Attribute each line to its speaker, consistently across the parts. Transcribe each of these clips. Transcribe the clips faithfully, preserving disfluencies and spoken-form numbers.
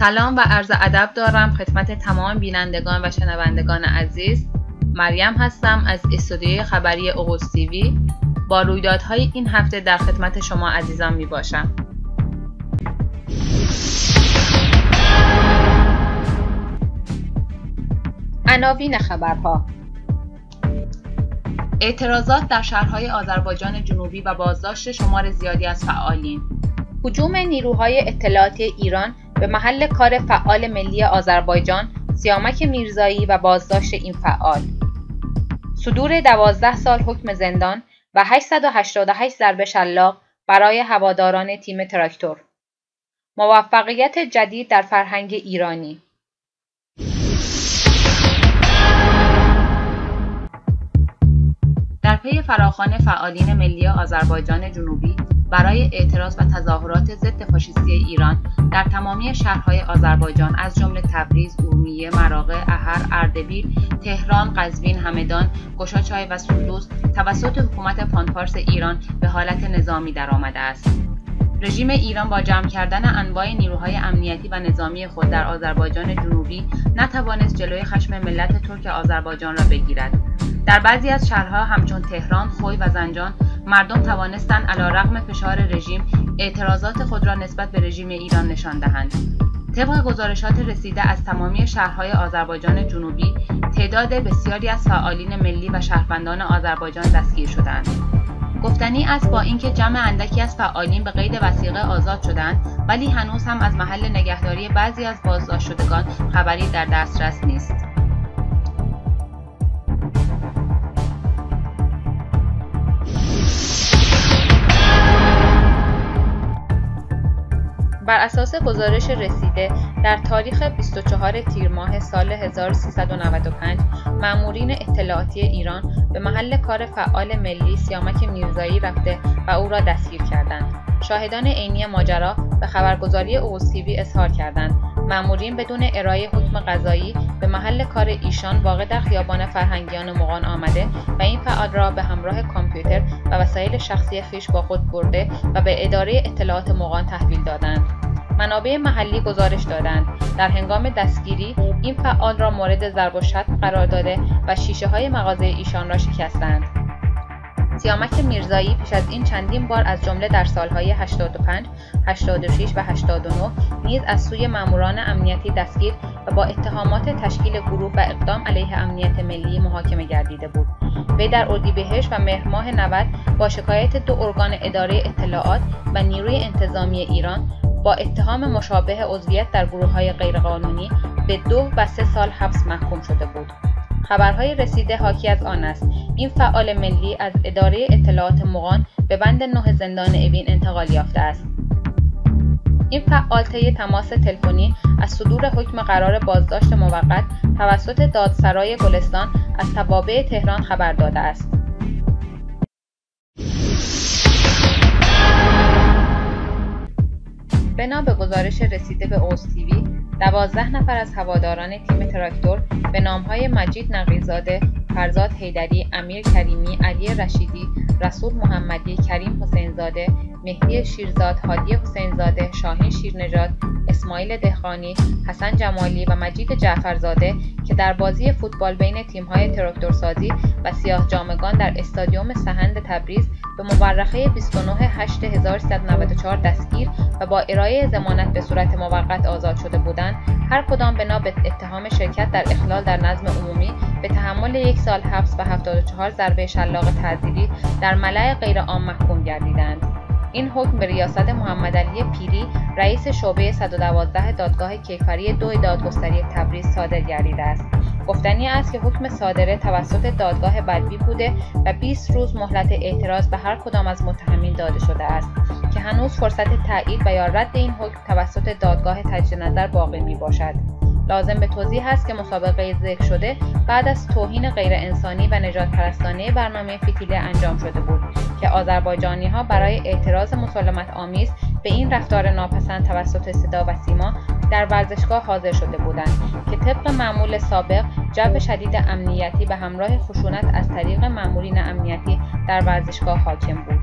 Speaker 1: سلام و عرض ادب دارم خدمت تمام بینندگان و شنوندگان عزیز. مریم هستم از استودیوی خبری اوغوز تیوی. با رویدادهای این هفته در خدمت شما عزیزان می باشم. عناوین خبرها: اعتراضات در شهرهای آذربایجان جنوبی و بازداشت شمار زیادی از فعالین. هجوم نیروهای اطلاعاتی ایران به محل کار فعال ملی آذربایجان سیامک میرزایی و بازداشت این فعال. صدور دوازده سال حکم زندان و هشتصد و هشتاد و هشت ضربه شلاق برای هواداران تیم تراکتور. موفقیت جدید در فرهنگ ایرانی. در پی فراخوان فعالین ملی آذربایجان جنوبی برای اعتراض و تظاهرات ضد فاشیستی ایران در تمامی شهرهای آذربایجان از جمله تبریز، ارومیه، مراغه، احر، اردبیل، تهران، قزوین، همدان، گشاچای و سندوز توسط حکومت پانپارس ایران به حالت نظامی درآمده است. رژیم ایران با جمع کردن انواع نیروهای امنیتی و نظامی خود در آذربایجان جنوبی نتوانست جلوی خشم ملت ترک آذربایجان را بگیرد. در بعضی از شهرها همچون تهران، خوی و زنجان مردم توانستند علیرغم فشار رژیم اعتراضات خود را نسبت به رژیم ایران نشان دهند. طبق گزارشات رسیده از تمامی شهرهای آذربایجان جنوبی، تعداد بسیاری از فعالین ملی و شهروندان آذربایجان دستگیر شدند. گفتنی است با اینکه جمع اندکی از فعالین به قید وثیقه آزاد شدند، ولی هنوز هم از محل نگهداری بعضی از بازداشت شدگان خبری در دسترس نیست. بر اساس گزارش رسیده در تاریخ بیست و چهارم تیر ماه سال هزار و سیصد و نود و پنج مامورین اطلاعاتی ایران به محل کار فعال ملی سیامک میرزایی رفته و او را دستگیر کردند. شاهدان عینی ماجرا به خبرگزاری اوغوز تیوی اظهار کردند مامورین بدون ارائه حکم قضایی به محل کار ایشان واقع در خیابان فرهنگیان مغان آمده و این فعال را به همراه کامپیوتر و وسایل شخصی خویش با خود برده و به اداره اطلاعات مغان تحویل دادند. منابع محلی گزارش دادند در هنگام دستگیری این فعال را مورد ضرب و شتم قرار داده و شیشه های مغازه ایشان را شکستند. سیامک میرزایی پیش از این چندین بار از جمله در سالهای هشتاد و پنج، هشتاد و شش و هشتاد و نه نیز از سوی ماموران امنیتی دستگیر و با اتهامات تشکیل گروه و اقدام علیه امنیت ملی محاکمه گردیده بود. وی در اردیبهشت و مهر ماه نود با شکایت دو ارگان اداره اطلاعات و نیروی انتظامی ایران با اتهام مشابه عضویت در گروه‌های غیرقانونی به دو و سه سال حبس محکوم شده بود. خبرهای رسیده حاکی از آن است این فعال ملی از اداره اطلاعات مغان به بند نه زندان اوین انتقال یافته است. این فعال طی تماس تلفنی از صدور حکم قرار بازداشت موقت توسط دادسرای گلستان از توابع تهران خبر داده است. بنا به گزارش رسیده به اوغوز تیوی، دوازده نفر از هواداران تیم تراکتور به نامهای مجید نقی‌زاده، فرزاد حیدری، امیر کریمی، علی رشیدی، رسول محمدی، کریم حسینزاده، مهدی شیرزاد، هادی حسینزاده، شاهین شیرنژاد، اسماعیل دهقانی، حسن جمالی و مجید جعفرزاده که در بازی فوتبال بین تیم‌های تراکتورسازی و سیاه‌جامگان در استادیوم سهند تبریز به مورخه بیست و نهم هشتم هزار و سیصد و نود و چهار دستگیر و با ارائه ضمانت به صورت موقت آزاد شده بودند، هر کدام بنا به اتهام شرکت در اخلال در نظم عمومی به تحمل یک سال حبس و هفتاد و چهار ضربه شلاق تعزیری در ملأ غیرعام محکوم گردیدند. این حکم به ریاست محمدعلی پیری رئیس شعبه صد و دوازده دادگاه کیفری دو دادگستری تبریز صادر گردیده است. گفتنی است که حکم صادره توسط دادگاه بدوی بوده و بیست روز مهلت اعتراض به هر کدام از متهمین داده شده است که هنوز فرصت تایید و یا رد این حکم توسط دادگاه تجدید نظر باقی می باشد. لازم به توضیح است که مسابقه ذکر شده بعد از توهین غیر انسانی و نژاد پرستانه برنامه فتیله انجام شده بود که آذربایجانی‌ها برای اعتراض مسالمت آمیز به این رفتار ناپسند توسط صدا و سیما در ورزشگاه حاضر شده بودند که طبق معمول سابق جو شدید امنیتی به همراه خشونت از طریق مامورین امنیتی در ورزشگاه حاکم بود.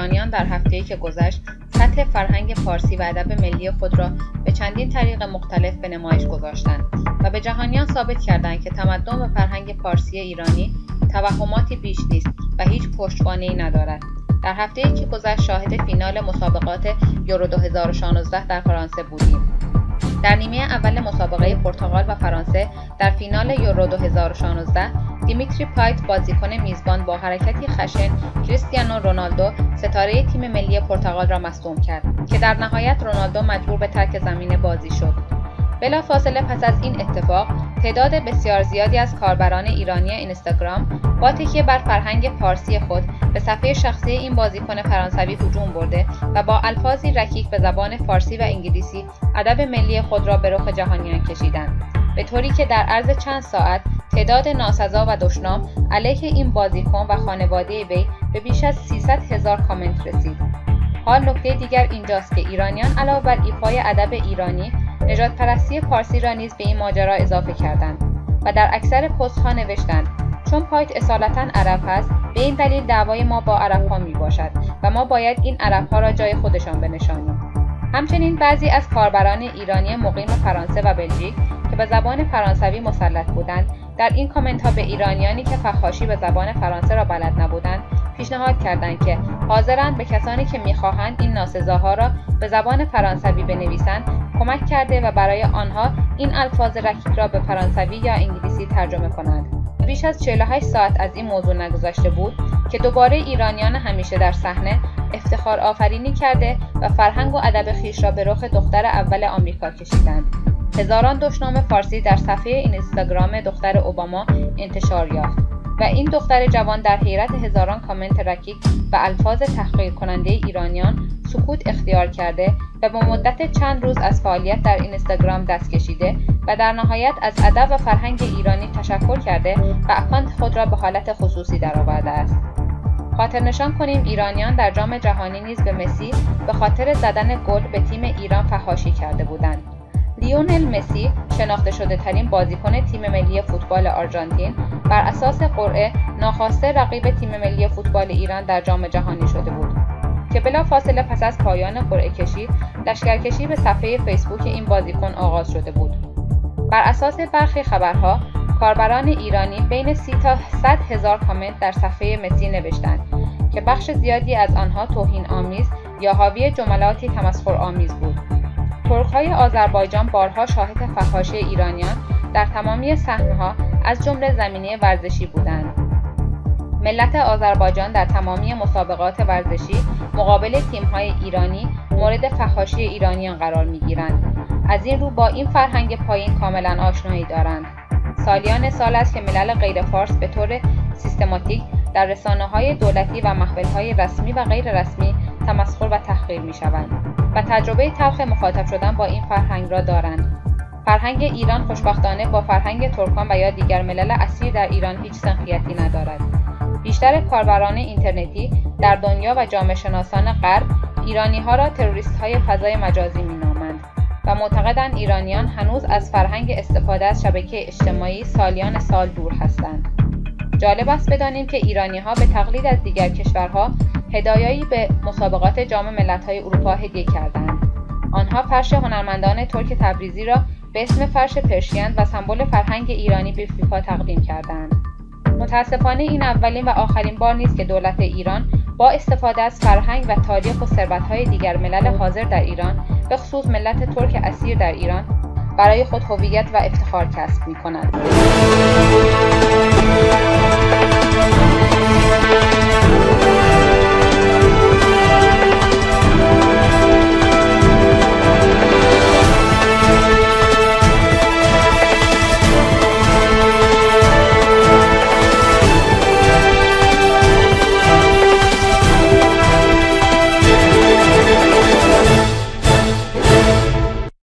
Speaker 1: ایرانیان در هفته‌ای که گذشت سطح فرهنگ پارسی و ادب ملی خود را به چندین طریق مختلف به نمایش گذاشتند و به جهانیان ثابت کردند که تمدن و فرهنگ پارسی ایرانی توهماتی بیش نیست و هیچ پشتوانه‌ای ندارد. در هفته‌ای که گذشت شاهد فینال مسابقات یورو دو هزار و شانزده در فرانسه بودیم. در نیمه اول مسابقه پرتغال و فرانسه در فینال یورو دو هزار و شانزده دیمیتری پایت بازیکن میزبان با حرکتی خشن کریستیانو رونالدو ستاره تیم ملی پرتغال را مصدوم کرد که در نهایت رونالدو مجبور به ترک زمین بازی شد. بلافاصله پس از این اتفاق تعداد بسیار زیادی از کاربران ایرانی اینستاگرام با تکیه بر فرهنگ پارسی خود به صفحه شخصی این بازیکن فرانسوی هجوم برده و با الفاظی رکیک به زبان فارسی و انگلیسی ادب ملی خود را به رخ جهانیان کشیدند، به طوری که در عرض چند ساعت تعداد ناسزا و دشنام علیه این بازیکن و خانواده وی به بیش از سیصد هزار کامنت رسید. حال نکته دیگر اینجاست که ایرانیان علاوه بر ایفای ادب ایرانی، نژاد پرستی پارسی را نیز به این ماجرا اضافه کردند و در اکثر پست ها نوشتند چون پایت اصالتاً عرب است، به این دلیل دعوای ما با عرب ها می باشد و ما باید این عرب ها را جای خودشان بنشانیم. همچنین بعضی از کاربران ایرانی مقیم فرانسه و بلژیک که به زبان فرانسوی مسلط بودند، در این کامنت ها به ایرانیانی که فحاشی به زبان فرانسه را بلد نبودند پیشنهاد کردند که حاضرند به کسانی که می‌خواهند این ناسزاها را به زبان فرانسوی بنویسند کمک کرده و برای آنها این الفاظ رکیک را به فرانسوی یا انگلیسی ترجمه کنند. بیش از چهل و هشت ساعت از این موضوع نگذشته بود که دوباره ایرانیان همیشه در صحنه افتخار آفرینی کرده و فرهنگ و ادب خویش را به رخ دختر اول آمریکا کشیدند. هزاران دشنام فارسی در صفحه اینستاگرام دختر اوباما انتشار یافت و این دختر جوان در حیرت هزاران کامنت رکیک و الفاظ تحقیر کننده ایرانیان سکوت اختیار کرده و به مدت چند روز از فعالیت در اینستاگرام دست کشیده و در نهایت از ادب و فرهنگ ایرانی تشکر کرده و اکانت خود را به حالت خصوصی درآورده است. خاطر نشان کنیم ایرانیان در جام جهانی نیز به مسی به خاطر زدن گل به تیم ایران فحاشی کرده بودند. لیونل مسی شناخته شده ترین بازیکن تیم ملی فوتبال آرژانتین بر اساس قرعه ناخواسته رقیب تیم ملی فوتبال ایران در جام جهانی شده بود که بلافاصله پس از پایان قرعه کشی لشکرکشی به صفحه فیسبوک این بازیکن آغاز شده بود. بر اساس برخی خبرها کاربران ایرانی بین سی تا صد هزار کامنت در صفحه مسی نوشتند که بخش زیادی از آنها توهین آمیز یا حاوی جملاتی تمسخرآمیز بود. ترک‌های آذربایجان بارها شاهد فحاشی ایرانیان در تمامی صحنه‌ها از جمله زمینه ورزشی بودند. ملت آذربایجان در تمامی مسابقات ورزشی مقابل تیم‌های ایرانی مورد فحاشی ایرانیان قرار می‌گیرند. از این رو با این فرهنگ پایین کاملاً آشنایی دارند. سالیان سال است که ملل غیر فارس به طور سیستماتیک در رسانه‌های دولتی و محفل‌های رسمی و غیر رسمی تمسخر و تحقیر می‌شوند و تجربه تلخ مخاطب شدن با این فرهنگ را دارند. فرهنگ ایران خوشبختانه با فرهنگ ترکان و یا دیگر ملل اصیل در ایران هیچ سنخیتی ندارد. بیشتر کاربران اینترنتی در دنیا و جامعه شناسان غرب ایرانی‌ها را تروریست‌های فضای مجازی می‌نامند و معتقدند ایرانیان هنوز از فرهنگ استفاده از شبکه اجتماعی سالیان سال دور هستند. جالب است بدانیم که ایرانی‌ها به تقلید از دیگر کشورها هدایایی به مسابقات جام ملت‌های اروپا هدیه کردند. آنها فرش هنرمندان ترک تبریزی را به اسم فرش پرشین و سمبل فرهنگ ایرانی به فیفا تقدیم کردند. متاسفانه این اولین و آخرین بار نیست که دولت ایران با استفاده از فرهنگ و تاریخ و ثروت‌های دیگر ملل حاضر در ایران، به خصوص ملت ترک اسیر در ایران، برای خود هویت و افتخار کسب می‌کند.